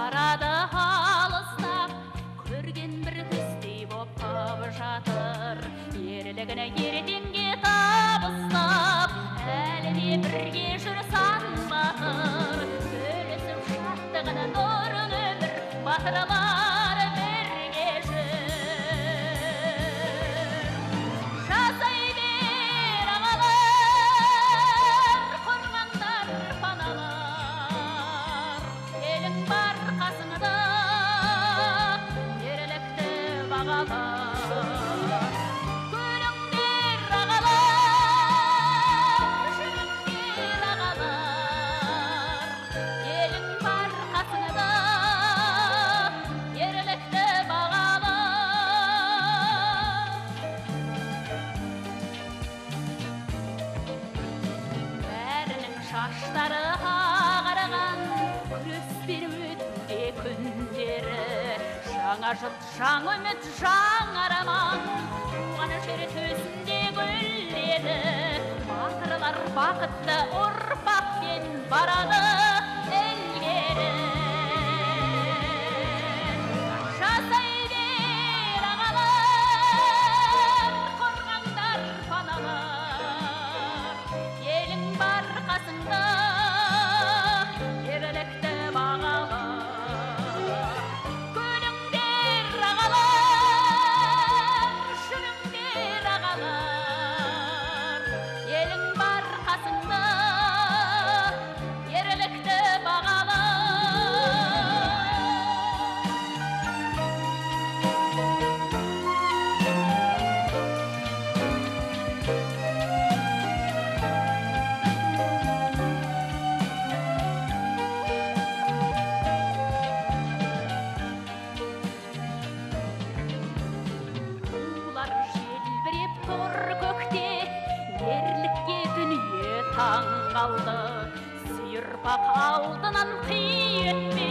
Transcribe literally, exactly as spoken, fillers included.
барады алыстап, көрген бір түстей боп тап жатыр. Ерлігіне ертеңге табыстап, әліне бірге жүр сан батыр. Бөлісіп шаттығына нұрын өмір, батырлар бірге жүр. Жасай бер ағалар, қорғандар паналар, елің бар қасыңда, ерлікті бағалар. Күліңдер ағалар, жүріңдер ағалар, елің бар қасыңда, ерлікті бағалар. Бәрінің шаштары ағарған, күреспен өтуде күндері. Жаңа жыл, жаңа үміт, жаңа арман, туған жер төсінде гүлдеді. Батырлар бақытты ұрпақпен барады ілгері. Жасай бер ағалар, қорғандар паналар, елің бар қасыңда, ерлікті бағалар. Күліңдер ағалар, жүріңдер ағалар, елің бар қасыңда, ерлікті бағалар. Тулар желбіреп тұр көкте, ерлікке дүние таң қалды. Сүйірпақ алдынан қиетпен